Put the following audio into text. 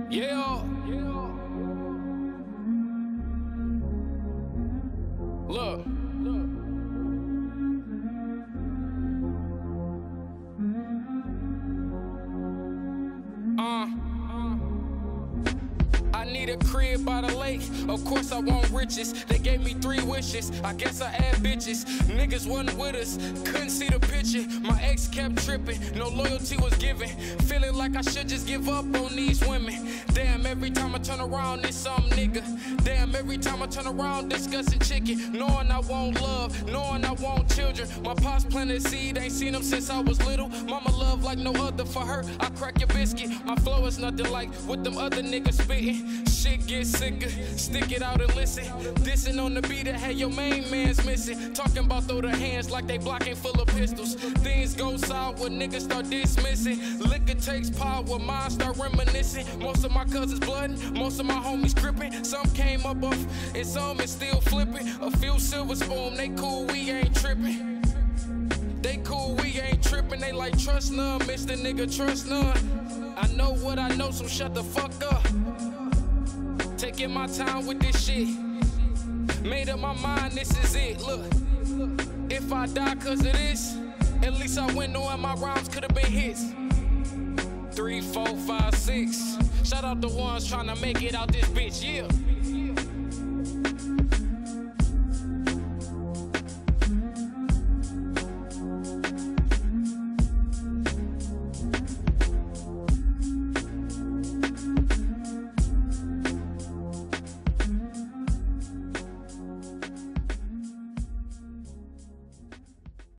Yeah. Look. I need a crib by the lake, of course I want riches. They gave me 3 wishes, I guess I had bitches. Niggas wasn't with us, couldn't see the picture. My ex kept tripping, no loyalty was given. Feeling like I should just give up on these women. Damn, every time I turn around, it's some nigga. Damn, every time I turn around, discussing chicken. Knowing I want love, knowing I want children. My pops planted a seed, ain't seen them since I was little. Mama love like no other, for her I crack your biscuit. My flow is nothing like what them other niggas spitting. Shit gets sicker, stick it out and listen. Dissing on the beat that had your main man's missing. Talking about throw their hands like they blocking full of pistols. Things go south when niggas start dismissing. Liquor takes power, mine start reminiscing. Most of my cousins blooding, most of my homies gripping. Some came up off and some is still flipping. A few silver spoon, they cool, we ain't tripping. They cool, we ain't tripping. They like trust none, Mr. Nigga, trust none. I know what I know, so shut the fuck up. Taking my time with this shit. Made up my mind, this is it. Look, if I die cause of this, at least I went knowing my rhymes could've been hits. 3, 4, 5, 6. Shout out the ones trying to make it out this bitch, yeah.